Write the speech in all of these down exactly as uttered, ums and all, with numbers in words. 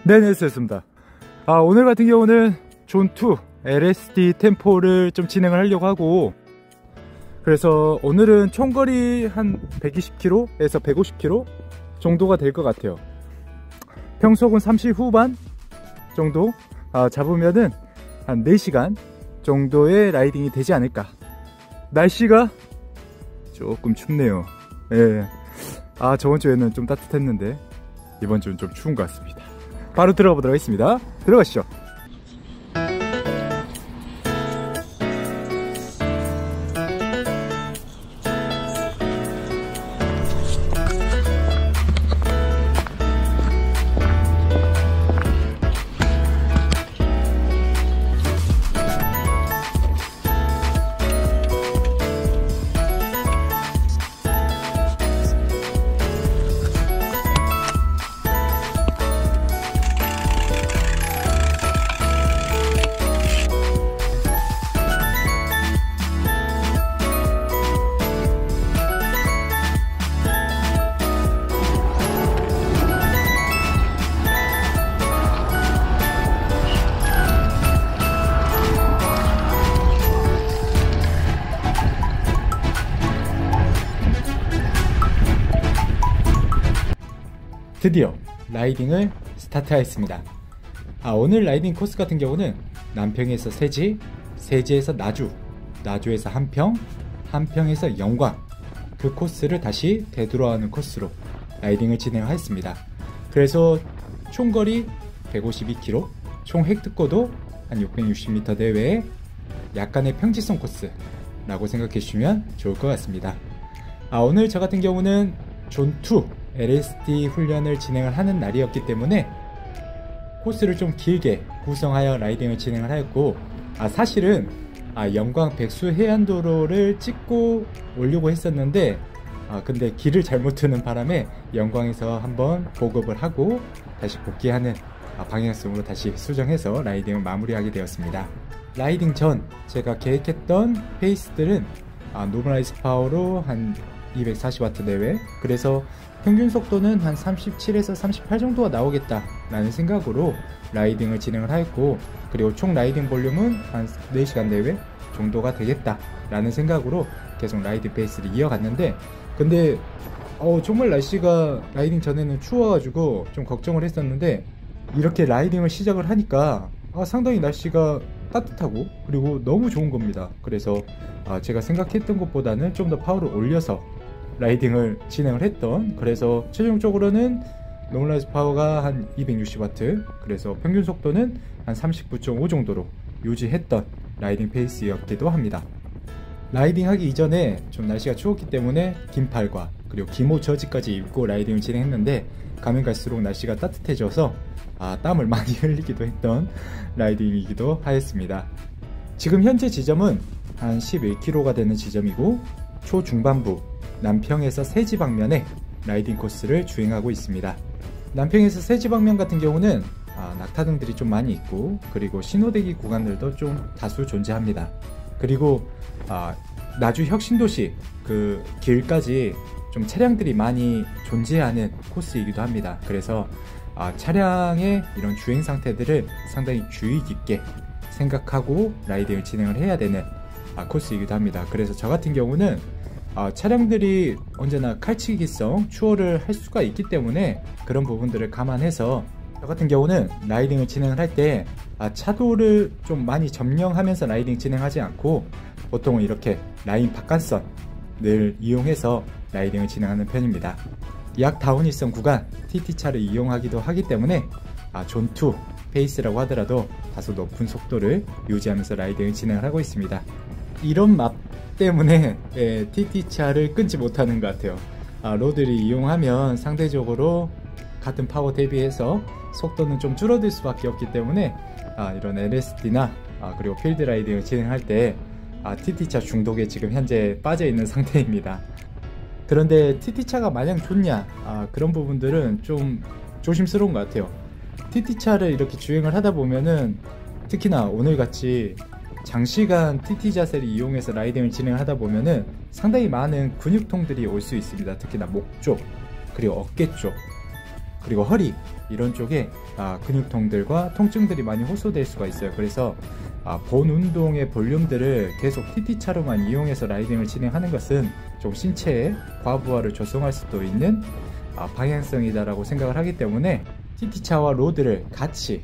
네네, 됐습니다. 아, 오늘 같은 경우는 존투 엘에스디 템포를 좀 진행을 하려고 하고, 그래서 오늘은 총거리 한 백이십 킬로미터에서 백오십 킬로미터 정도가 될 것 같아요. 평속은 삼십 후반 정도 아, 잡으면은 한 네 시간 정도의 라이딩이 되지 않을까. 날씨가 조금 춥네요. 예. 아, 저번 주에는 좀 따뜻했는데 이번 주는 좀 추운 것 같습니다. 바로 들어가 보도록 하겠습니다. 들어가시죠. 드디어 라이딩을 스타트하였습니다. 아, 오늘 라이딩 코스 같은 경우는 남평에서 세지, 세지에서 나주, 나주에서 한평, 한평에서 영광, 그 코스를 다시 되돌아오는 코스로 라이딩을 진행하였습니다. 그래서 총거리 백오십이 킬로미터, 총 획득고도 한 육백육십 미터 내외의 약간의 평지성 코스라고 생각해 주시면 좋을 것 같습니다. 아, 오늘 저 같은 경우는 존투 엘에스디 훈련을 진행을 하는 날이었기 때문에 코스를 좀 길게 구성하여 라이딩을 진행을 하였고, 아, 사실은 아, 영광 백수 해안도로를 찍고 오려고 했었는데, 아, 근데 길을 잘못 트는 바람에 영광에서 한번 보급을 하고 다시 복귀하는 아, 방향성으로 다시 수정해서 라이딩을 마무리하게 되었습니다. 라이딩 전 제가 계획했던 페이스들은 아, 노멀라이즈 파워로 한 이백사십 와트 내외, 그래서 평균 속도는 한 삼십칠에서 삼십팔 정도가 나오겠다 라는 생각으로 라이딩을 진행을 하였고, 그리고 총 라이딩 볼륨은 한 네 시간 내외 정도가 되겠다 라는 생각으로 계속 라이딩 페이스를 이어갔는데, 근데 어, 정말 날씨가 라이딩 전에는 추워가지고 좀 걱정을 했었는데, 이렇게 라이딩을 시작을 하니까 아, 상당히 날씨가 따뜻하고 그리고 너무 좋은 겁니다. 그래서 아, 제가 생각했던 것보다는 좀 더 파워를 올려서 라이딩을 진행을 했던, 그래서 최종적으로는 노멀라이즈 파워가 한 이백육십 와트, 그래서 평균 속도는 한 삼십구 점 오 정도로 유지했던 라이딩 페이스였기도 합니다. 라이딩 하기 이전에 좀 날씨가 추웠기 때문에 긴팔과 그리고 기모 저지까지 입고 라이딩을 진행했는데, 가면 갈수록 날씨가 따뜻해져서 아, 땀을 많이 흘리기도 했던 라이딩이기도 하였습니다. 지금 현재 지점은 한 십일 킬로미터가 되는 지점이고, 초중반부 남평에서 세지 방면에 라이딩 코스를 주행하고 있습니다. 남평에서 세지 방면 같은 경우는 아, 낙타등들이 좀 많이 있고, 그리고 신호대기 구간들도 좀 다수 존재합니다. 그리고 아, 나주 혁신도시 그 길까지 좀 차량들이 많이 존재하는 코스이기도 합니다. 그래서 아, 차량의 이런 주행 상태들을 상당히 주의 깊게 생각하고 라이딩을 진행을 해야 되는 아, 코스이기도 합니다. 그래서 저 같은 경우는 아, 차량들이 언제나 칼치기성 추월을 할 수가 있기 때문에 그런 부분들을 감안해서 저 같은 경우는 라이딩을 진행을 할 때 아, 차도를 좀 많이 점령하면서 라이딩 진행하지 않고 보통은 이렇게 라인 바깥선을 이용해서 라이딩을 진행하는 편입니다. 약 다운힐성 구간 티티차를 이용하기도 하기 때문에 아, 존투 페이스라고 하더라도 다소 높은 속도를 유지하면서 라이딩을 진행을 하고 있습니다. 이런 맵 때문에 예, 티티차를 끊지 못하는 것 같아요. 아, 로드를 이용하면 상대적으로 같은 파워 대비해서 속도는 좀 줄어들 수밖에 없기 때문에 아, 이런 엘에스디나 아, 그리고 필드 라이딩을 진행할 때 아, 티티차 중독에 지금 현재 빠져 있는 상태입니다. 그런데 티티차가 마냥 좋냐, 아, 그런 부분들은 좀 조심스러운 것 같아요. 티티차를 이렇게 주행을 하다 보면은, 특히나 오늘같이 장시간 티티 자세를 이용해서 라이딩을 진행하다 보면은 상당히 많은 근육통들이 올 수 있습니다. 특히나 목 쪽, 그리고 어깨 쪽, 그리고 허리 이런 쪽에 아, 근육통들과 통증들이 많이 호소될 수가 있어요. 그래서 아, 본 운동의 볼륨들을 계속 티티차로만 이용해서 라이딩을 진행하는 것은 좀 신체에 과부하를 조성할 수도 있는 아, 방향성이다라고 생각을 하기 때문에 티티차와 로드를 같이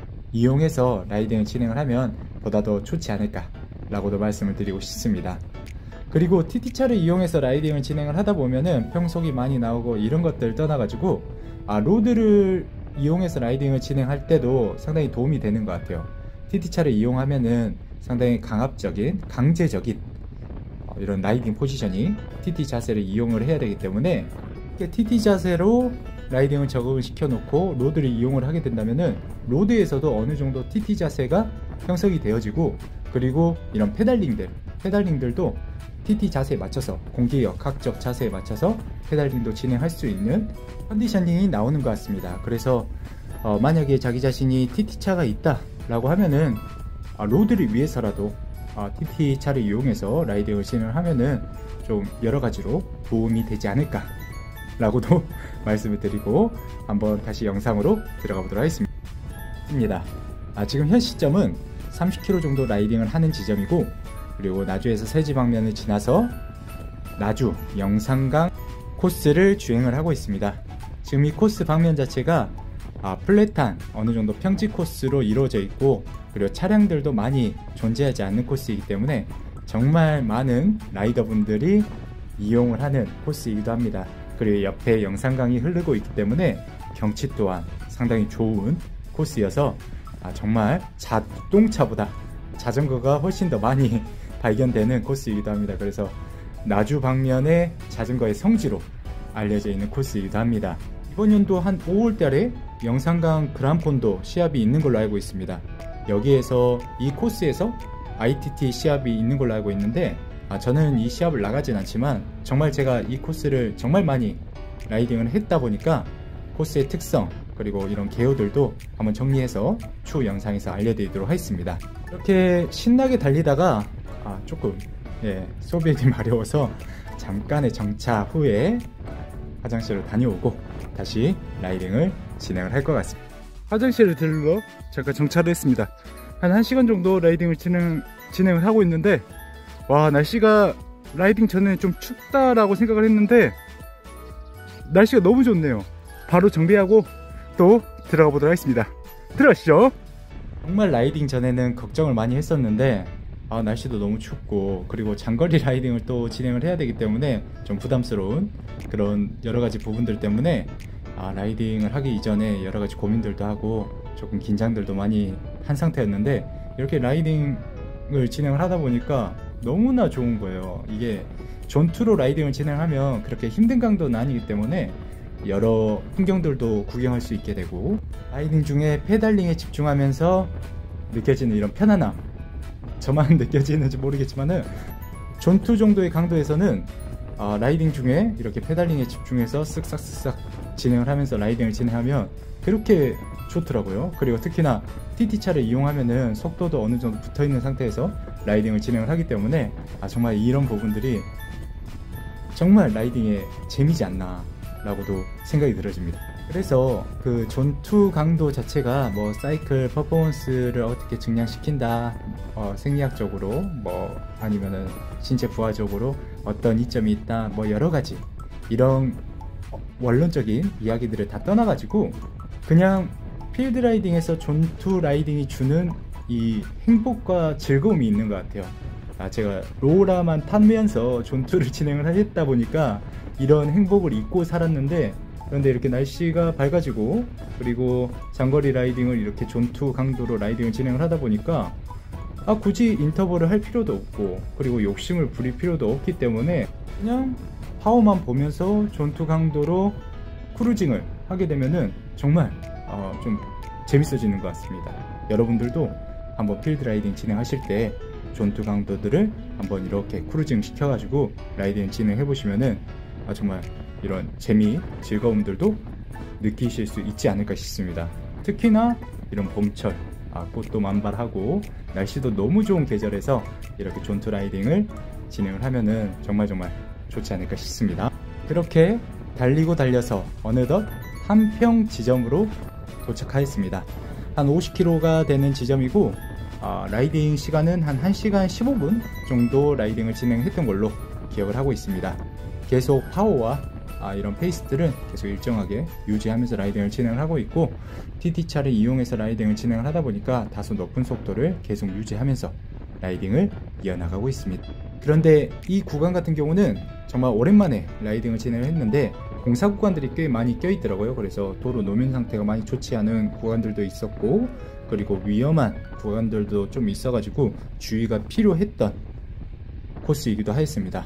이용해서 라이딩을 진행을 하면 보다 더 좋지 않을까 라고도 말씀을 드리고 싶습니다. 그리고 티티차를 이용해서 라이딩을 진행을 하다 보면은 평속이 많이 나오고 이런 것들 떠나가지고 아, 로드를 이용해서 라이딩을 진행할 때도 상당히 도움이 되는 것 같아요. 티티차를 이용하면은 상당히 강압적인, 강제적인 어, 이런 라이딩 포지셔닝, 티티 자세를 이용을 해야 되기 때문에 티티 자세로 라이딩을 적응을 시켜놓고 로드를 이용을 하게 된다면은 로드에서도 어느 정도 티티 자세가 형성이 되어지고, 그리고 이런 페달링들, 페달링들도 티티 자세에 맞춰서 공기의 역학적 자세에 맞춰서 페달링도 진행할 수 있는 컨디셔닝이 나오는 것 같습니다. 그래서 어, 만약에 자기 자신이 티티차가 있다 라고 하면은 아, 로드를 위해서라도 아, 티티차를 이용해서 라이딩을 진행을 하면은 좀 여러가지로 도움이 되지 않을까 라고도 말씀을 드리고 한번 다시 영상으로 들어가 보도록 하겠습니다. 아, 지금 현 시점은 삼십 킬로미터 정도 라이딩을 하는 지점이고, 그리고 나주에서 세지 방면을 지나서 나주 영산강 코스를 주행을 하고 있습니다. 지금 이 코스 방면 자체가 아, 플랫한 어느 정도 평지 코스로 이루어져 있고, 그리고 차량들도 많이 존재하지 않는 코스이기 때문에 정말 많은 라이더분들이 이용을 하는 코스이기도 합니다. 그리고 옆에 영산강이 흐르고 있기 때문에 경치 또한 상당히 좋은 코스여서 아, 정말 자동차보다 자전거가 훨씬 더 많이 발견되는 코스이기도 합니다. 그래서 나주 방면의 자전거의 성지로 알려져 있는 코스이기도 합니다. 이번 연도 한 오월 달에 영산강 그란폰도 시합이 있는 걸로 알고 있습니다. 여기에서 이 코스에서 아이티티 시합이 있는 걸로 알고 있는데 아, 저는 이 시합을 나가진 않지만 정말 제가 이 코스를 정말 많이 라이딩을 했다 보니까 코스의 특성 그리고 이런 개요들도 한번 정리해서 추후 영상에서 알려드리도록 하겠습니다. 이렇게 신나게 달리다가 아, 조금 예, 소변이 마려워서 잠깐의 정차 후에 화장실을 다녀오고 다시 라이딩을 진행을 할 것 같습니다. 화장실을 들러 잠깐 정차를 했습니다. 한 1시간 정도 라이딩을 진행, 진행을 하고 있는데 와, 날씨가 라이딩 전에는 좀 춥다라고 생각을 했는데 날씨가 너무 좋네요. 바로 정비하고 또 들어가 보도록 하겠습니다. 들어가시죠. 정말 라이딩 전에는 걱정을 많이 했었는데 아, 날씨도 너무 춥고 그리고 장거리 라이딩을 또 진행을 해야 되기 때문에 좀 부담스러운 그런 여러가지 부분들 때문에 아, 라이딩을 하기 이전에 여러가지 고민들도 하고 조금 긴장들도 많이 한 상태였는데 이렇게 라이딩을 진행을 하다 보니까 너무나 좋은 거예요. 이게 존투로 라이딩을 진행하면 그렇게 힘든 강도는 아니기 때문에 여러 풍경들도 구경할 수 있게 되고 라이딩 중에 페달링에 집중하면서 느껴지는 이런 편안함, 저만 느껴지는지 모르겠지만은 존투 정도의 강도에서는 어, 라이딩 중에 이렇게 페달링에 집중해서 쓱싹쓱싹 진행을 하면서 라이딩을 진행하면 그렇게 좋더라고요. 그리고 특히나 티티차를 이용하면은 속도도 어느 정도 붙어 있는 상태에서 라이딩을 진행을 하기 때문에 아, 정말 이런 부분들이 정말 라이딩의 재미지 않나 라고도 생각이 들어집니다. 그래서 그 존투 강도 자체가 뭐 사이클 퍼포먼스를 어떻게 증량시킨다, 어, 생리학적으로 뭐 아니면은 신체 부하적으로 어떤 이점이 있다, 뭐 여러가지 이런 원론적인 이야기들을 다 떠나가지고 그냥 필드 라이딩에서 존투 라이딩이 주는 이 행복과 즐거움이 있는 것 같아요. 아, 제가 로라만 타면서 존투를 진행을 했다 보니까 이런 행복을 잊고 살았는데, 그런데 이렇게 날씨가 밝아지고 그리고 장거리 라이딩을 이렇게 존투 강도로 라이딩을 진행을 하다 보니까 아, 굳이 인터벌을 할 필요도 없고 그리고 욕심을 부릴 필요도 없기 때문에 그냥 파워만 보면서 존투 강도로 크루징을 하게 되면은 정말 어, 좀 재밌어지는 것 같습니다. 여러분들도 한번 필드 라이딩 진행하실 때 존투 강도들을 한번 이렇게 크루징 시켜가지고 라이딩 진행해 보시면은 아, 정말 이런 재미, 즐거움들도 느끼실 수 있지 않을까 싶습니다. 특히나 이런 봄철, 아, 꽃도 만발하고 날씨도 너무 좋은 계절에서 이렇게 존투 라이딩을 진행을 하면은 정말 정말 좋지 않을까 싶습니다. 그렇게 달리고 달려서 어느덧 한평 지점으로 도착하였습니다. 한 오십 킬로미터가 되는 지점이고 어, 라이딩 시간은 한 한 시간 십오 분 정도 라이딩을 진행했던 걸로 기억을 하고 있습니다. 계속 파워와 아, 이런 페이스들은 계속 일정하게 유지하면서 라이딩을 진행을 하고 있고, 티티차를 이용해서 라이딩을 진행을 하다 보니까 다소 높은 속도를 계속 유지하면서 라이딩을 이어나가고 있습니다. 그런데 이 구간 같은 경우는 정말 오랜만에 라이딩을 진행을 했는데 공사 구간들이 꽤 많이 껴 있더라고요. 그래서 도로 노면 상태가 많이 좋지 않은 구간들도 있었고, 그리고 위험한 구간들도 좀 있어가지고 주의가 필요했던 코스이기도 하였습니다.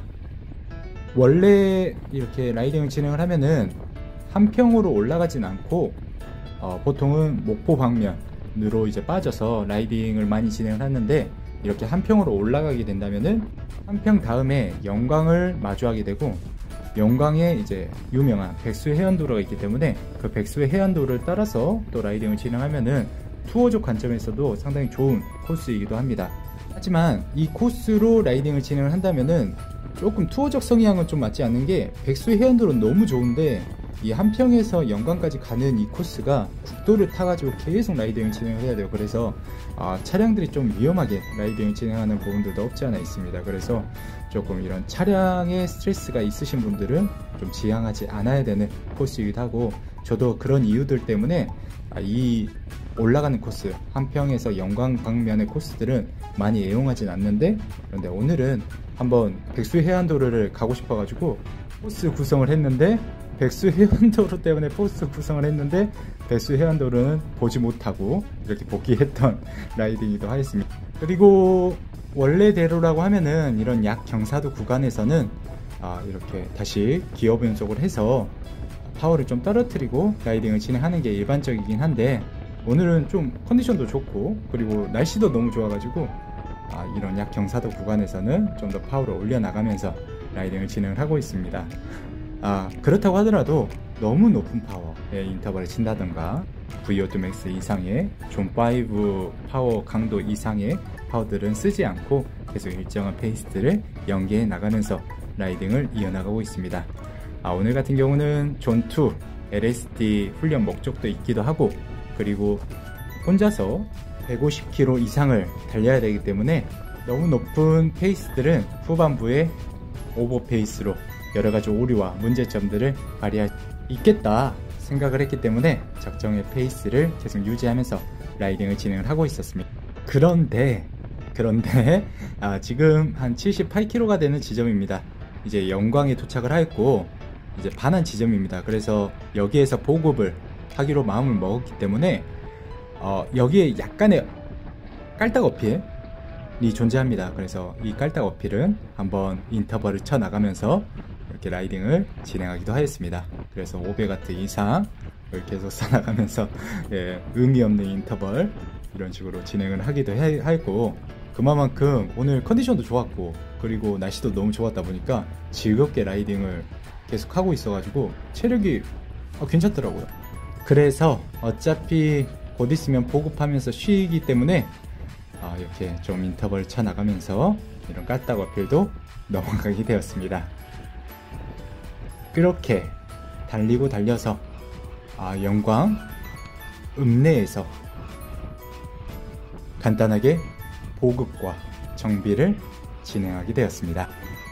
원래 이렇게 라이딩을 진행을 하면은 한평으로 올라가진 않고 어, 보통은 목포 방면으로 이제 빠져서 라이딩을 많이 진행을 하는데, 이렇게 한평으로 올라가게 된다면은 한평 다음에 영광을 마주하게 되고, 영광에 이제 유명한 백수 해안도로가 있기 때문에 그 백수 해안도로를 따라서 또 라이딩을 진행하면은 투어적 관점에서도 상당히 좋은 코스이기도 합니다. 하지만 이 코스로 라이딩을 진행을 한다면은 조금 투어적 성향은 좀 맞지 않는 게, 백수 해안도로는 너무 좋은데 이 한평에서 영광까지 가는 이 코스가 국도를 타가지고 계속 라이딩을 진행을 해야 돼요. 그래서 아, 차량들이 좀 위험하게 라이딩을 진행하는 부분들도 없지 않아 있습니다. 그래서 조금 이런 차량에 스트레스가 있으신 분들은 좀 지향하지 않아야 되는 코스이기도 하고, 저도 그런 이유들 때문에 아, 이 올라가는 코스, 한평에서 영광 방면의 코스들은 많이 애용하진 않는데, 그런데 오늘은 한번 백수 해안도로를 가고 싶어 가지고 코스 구성을 했는데, 백수 해안도로 때문에 코스 구성을 했는데 백수 해안도로는 보지 못하고 이렇게 복귀했던 라이딩이기도 하였습니다. 그리고 원래대로라고 하면은 이런 약 경사도 구간에서는 아, 이렇게 다시 기어 변속을 해서 파워를 좀 떨어뜨리고 라이딩을 진행하는 게 일반적이긴 한데, 오늘은 좀 컨디션도 좋고 그리고 날씨도 너무 좋아가지고 아, 이런 약 경사도 구간에서는 좀 더 파워를 올려나가면서 라이딩을 진행을 하고 있습니다. 아, 그렇다고 하더라도 너무 높은 파워의 인터벌을 친다던가 브이 오 투 맥스 이상의 존 파이브 파워 강도 이상의 파워들은 쓰지 않고 계속 일정한 페이스들을 연계해 나가면서 라이딩을 이어나가고 있습니다. 아, 오늘 같은 경우는 존 투 엘 에스 디 훈련 목적도 있기도 하고, 그리고 혼자서 백오십 킬로미터 이상을 달려야 되기 때문에 너무 높은 페이스들은 후반부에 오버 페이스로 여러가지 오류와 문제점들을 발휘할 수 있겠다 생각을 했기 때문에 적정의 페이스를 계속 유지하면서 라이딩을 진행을 하고 있었습니다. 그런데 그런데 아, 지금 한 칠십팔 킬로미터가 되는 지점입니다. 이제 영광에 도착을 하였고 이제 반환 지점입니다. 그래서 여기에서 보급을 하기로 마음을 먹었기 때문에 어, 여기에 약간의 깔딱 어필이 존재합니다. 그래서 이 깔딱 어필은 한번 인터벌을 쳐 나가면서 이렇게 라이딩을 진행하기도 하였습니다. 그래서 오백 와트 이상을 계속 써나가면서 예, 의미 없는 인터벌 이런 식으로 진행을 하기도 했고, 그만큼 오늘 컨디션도 좋았고 그리고 날씨도 너무 좋았다 보니까 즐겁게 라이딩을 계속 하고 있어가지고 체력이 어, 괜찮더라고요. 그래서 어차피 곧 있으면 보급하면서 쉬기 때문에 아, 이렇게 좀 인터벌 쳐 나가면서 이런 깔딱 어필도 넘어가게 되었습니다. 그렇게 달리고 달려서 아, 영광 읍내에서 간단하게 보급과 정비를 진행하게 되었습니다.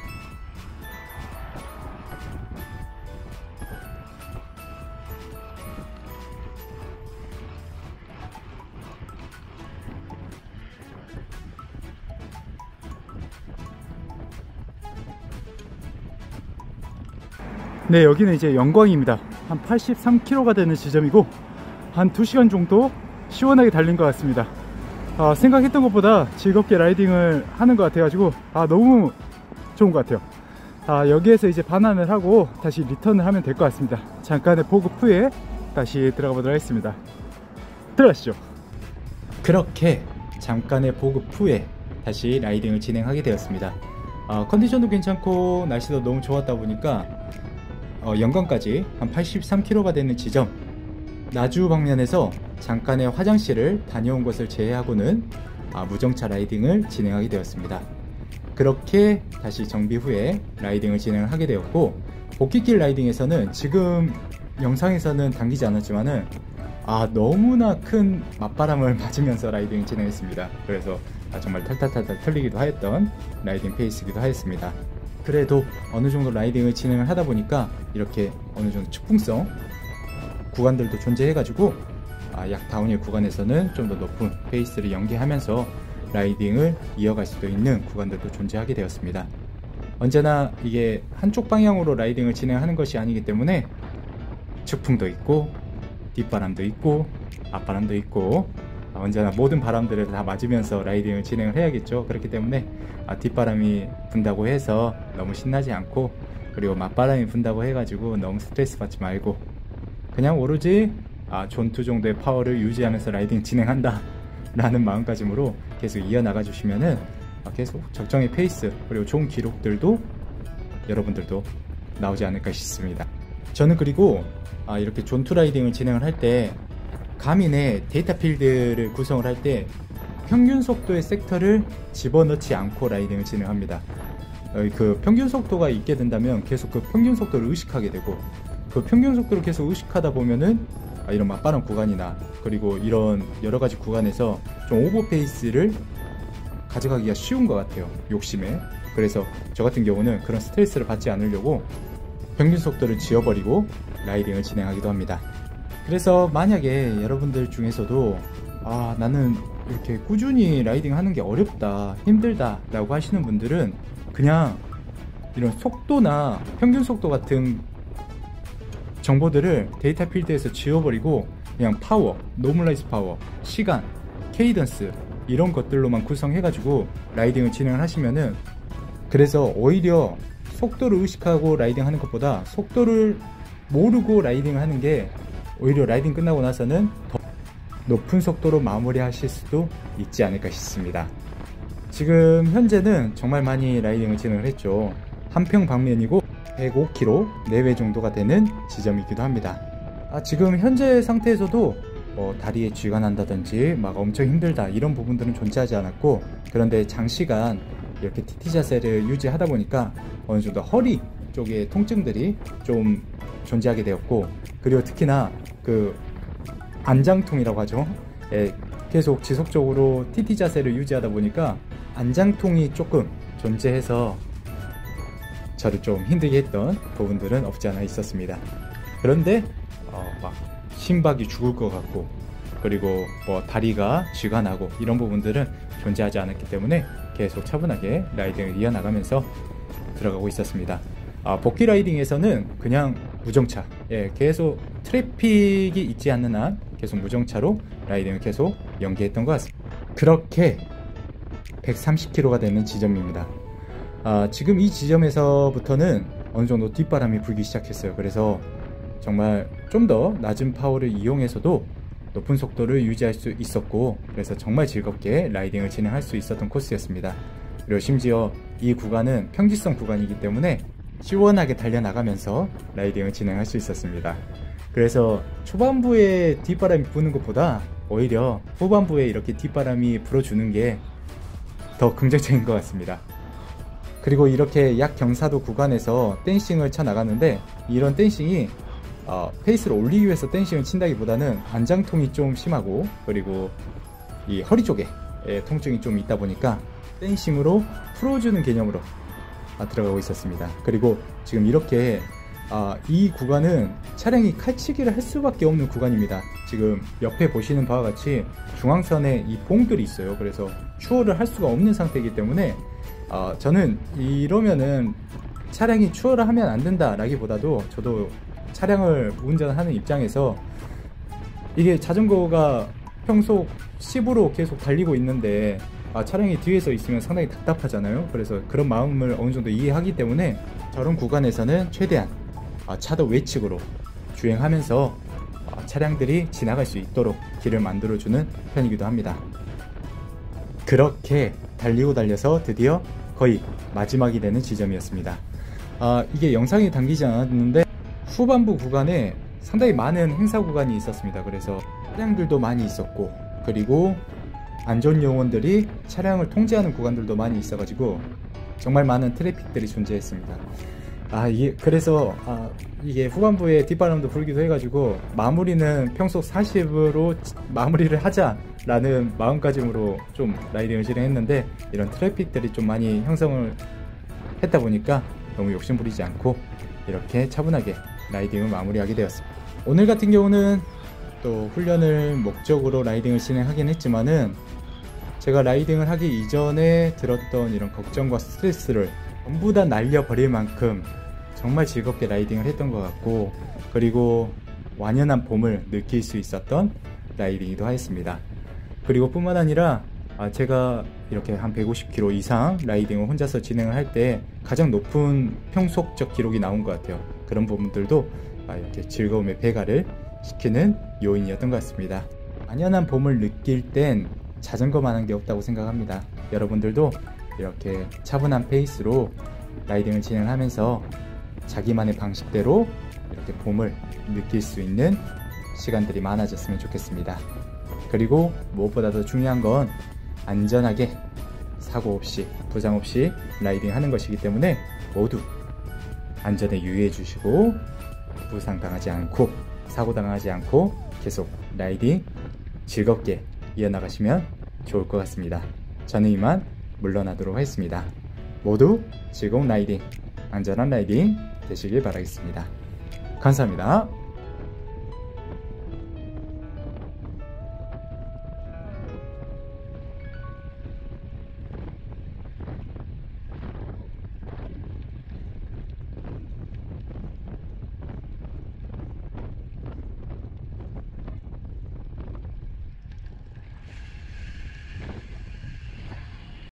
네, 여기는 이제 영광입니다. 한 팔십삼 킬로미터가 되는 지점이고 한 두 시간 정도 시원하게 달린 것 같습니다. 아, 생각했던 것보다 즐겁게 라이딩을 하는 것 같아가지고 아, 너무 좋은 것 같아요. 아, 여기에서 이제 반환을 하고 다시 리턴을 하면 될 것 같습니다. 잠깐의 보급 후에 다시 들어가 보도록 하겠습니다. 들어가시죠. 그렇게 잠깐의 보급 후에 다시 라이딩을 진행하게 되었습니다. 아, 컨디션도 괜찮고 날씨도 너무 좋았다 보니까 어, 영광까지 한 팔십삼 킬로미터가 되는 지점, 나주 방면에서 잠깐의 화장실을 다녀온 것을 제외하고는 아, 무정차 라이딩을 진행하게 되었습니다. 그렇게 다시 정비 후에 라이딩을 진행을 하게 되었고, 복귀길 라이딩에서는 지금 영상에서는 당기지 않았지만은 아 너무나 큰 맞바람을 맞으면서 라이딩을 진행했습니다. 그래서 아, 정말 탈탈탈탈 털리기도 하였던 라이딩 페이스이기도 하였습니다. 그래도 어느 정도 라이딩을 진행을 하다 보니까 이렇게 어느 정도 측풍성 구간들도 존재해가지고 아, 약 다운힐 구간에서는 좀 더 높은 페이스를 연계하면서 라이딩을 이어갈 수도 있는 구간들도 존재하게 되었습니다. 언제나 이게 한쪽 방향으로 라이딩을 진행하는 것이 아니기 때문에 측풍도 있고 뒷바람도 있고 앞바람도 있고 아, 언제나 모든 바람들을 다 맞으면서 라이딩을 진행을 해야겠죠. 그렇기 때문에 아, 뒷바람이 분다고 해서 너무 신나지 않고, 그리고 맞바람이 분다고 해가지고 너무 스트레스 받지 말고 그냥 오로지 아, 존투 정도의 파워를 유지하면서 라이딩 진행한다 라는 마음가짐으로 계속 이어나가 주시면은 아, 계속 적정의 페이스 그리고 좋은 기록들도 여러분들도 나오지 않을까 싶습니다. 저는 그리고 아, 이렇게 존투 라이딩을 진행을 할 때 가민의 데이터 필드를 구성을 할 때 평균 속도의 섹터를 집어넣지 않고 라이딩을 진행합니다. 어, 그 평균 속도가 있게 된다면 계속 그 평균 속도를 의식하게 되고, 그 평균 속도를 계속 의식하다 보면은 아, 이런 맞바람 구간이나 그리고 이런 여러가지 구간에서 좀 오버페이스를 가져가기가 쉬운 것 같아요, 욕심에. 그래서 저 같은 경우는 그런 스트레스를 받지 않으려고 평균 속도를 지워버리고 라이딩을 진행하기도 합니다. 그래서 만약에 여러분들 중에서도 아 나는 이렇게 꾸준히 라이딩 하는 게 어렵다, 힘들다 라고 하시는 분들은 그냥 이런 속도나 평균 속도 같은 정보들을 데이터 필드에서 지워버리고 그냥 파워, 노멀라이즈 파워, 시간, 케이던스 이런 것들로만 구성해가지고 라이딩을 진행을 하시면은, 그래서 오히려 속도를 의식하고 라이딩 하는 것보다 속도를 모르고 라이딩을 하는 게 오히려 라이딩 끝나고 나서는 더 높은 속도로 마무리 하실 수도 있지 않을까 싶습니다. 지금 현재는 정말 많이 라이딩을 진행을 했죠. 한평 방면이고 백오 킬로미터 내외 정도가 되는 지점이기도 합니다. 아, 지금 현재 상태에서도 뭐 다리에 쥐가 난다든지 막 엄청 힘들다 이런 부분들은 존재하지 않았고, 그런데 장시간 이렇게 티티 자세를 유지하다 보니까 어느 정도 허리 쪽에 통증들이 좀 존재하게 되었고, 그리고 특히나 그 안장통이라고 하죠. 예, 계속 지속적으로 티티 자세를 유지하다 보니까 안장통이 조금 존재해서 저를 좀 힘들게 했던 부분들은 없지 않아 있었습니다. 그런데 어, 막 심박이 죽을 것 같고 그리고 뭐 다리가 쥐가 나고 이런 부분들은 존재하지 않았기 때문에 계속 차분하게 라이딩을 이어나가면서 들어가고 있었습니다. 아, 복귀 라이딩에서는 그냥 무정차, 예, 계속 트래픽이 있지 않는 한 계속 무정차로 라이딩을 계속 연계했던 것 같습니다. 그렇게 백삼십 킬로미터가 되는 지점입니다. 아, 지금 이 지점에서부터는 어느 정도 뒷바람이 불기 시작했어요. 그래서 정말 좀 더 낮은 파워를 이용해서도 높은 속도를 유지할 수 있었고, 그래서 정말 즐겁게 라이딩을 진행할 수 있었던 코스였습니다. 그리고 심지어 이 구간은 평지성 구간이기 때문에 시원하게 달려나가면서 라이딩을 진행할 수 있었습니다. 그래서 초반부에 뒷바람이 부는 것보다 오히려 후반부에 이렇게 뒷바람이 불어주는 게 더 긍정적인 것 같습니다. 그리고 이렇게 약 경사도 구간에서 댄싱을 쳐 나가는데, 이런 댄싱이 어, 페이스를 올리기 위해서 댄싱을 친다기보다는 안장통이 좀 심하고 그리고 이 허리 쪽에 예, 통증이 좀 있다 보니까 댄싱으로 풀어주는 개념으로 아, 들어가고 있었습니다. 그리고 지금 이렇게 아, 이 구간은 차량이 칼치기를 할 수밖에 없는 구간입니다. 지금 옆에 보시는 바와 같이 중앙선에 이 봉들이 있어요. 그래서 추월을 할 수가 없는 상태이기 때문에 어, 저는 이러면은 차량이 추월을 하면 안 된다 라기보다도 저도 차량을 운전하는 입장에서 이게 자전거가 평속 십으로 계속 달리고 있는데 아, 차량이 뒤에서 있으면 상당히 답답하잖아요. 그래서 그런 마음을 어느 정도 이해하기 때문에 저런 구간에서는 최대한 아, 차도 외측으로 주행하면서 아, 차량들이 지나갈 수 있도록 길을 만들어주는 편이기도 합니다. 그렇게 달리고 달려서 드디어 거의 마지막이 되는 지점이었습니다. 아, 이게 영상에 담기지 않았는데 후반부 구간에 상당히 많은 행사 구간이 있었습니다. 그래서 차량들도 많이 있었고 그리고 안전 요원들이 차량을 통제하는 구간들도 많이 있어가지고 정말 많은 트래픽들이 존재했습니다. 아 이게 그래서 아, 이게 후반부에 뒷바람도 불기도 해가지고 마무리는 평속 사십으로 마무리를 하자라는 마음가짐으로 좀 라이딩을 진행했는데 이런 트래픽들이 좀 많이 형성을 했다 보니까 너무 욕심부리지 않고 이렇게 차분하게 라이딩을 마무리하게 되었습니다. 오늘 같은 경우는 또 훈련을 목적으로 라이딩을 진행하긴 했지만은 제가 라이딩을 하기 이전에 들었던 이런 걱정과 스트레스를 전부 다 날려버릴 만큼 정말 즐겁게 라이딩을 했던 것 같고, 그리고 완연한 봄을 느낄 수 있었던 라이딩이기도 하였습니다. 그리고 뿐만 아니라 제가 이렇게 한 백오십 킬로미터 이상 라이딩을 혼자서 진행을 할 때 가장 높은 평속적 기록이 나온 것 같아요. 그런 부분들도 이렇게 즐거움의 배가를 시키는 요인이었던 것 같습니다. 완연한 봄을 느낄 땐 자전거만한 게 없다고 생각합니다. 여러분들도 이렇게 차분한 페이스로 라이딩을 진행하면서 자기만의 방식대로 이렇게 봄을 느낄 수 있는 시간들이 많아졌으면 좋겠습니다. 그리고 무엇보다 더 중요한 건 안전하게 사고 없이 부상 없이 라이딩 하는 것이기 때문에 모두 안전에 유의해 주시고 부상 당하지 않고 사고 당하지 않고 계속 라이딩 즐겁게 이어나가시면 좋을 것 같습니다. 저는 이만 물러나도록 하겠습니다. 모두 즐거운 라이딩, 안전한 라이딩 되시길 바라겠습니다. 감사합니다.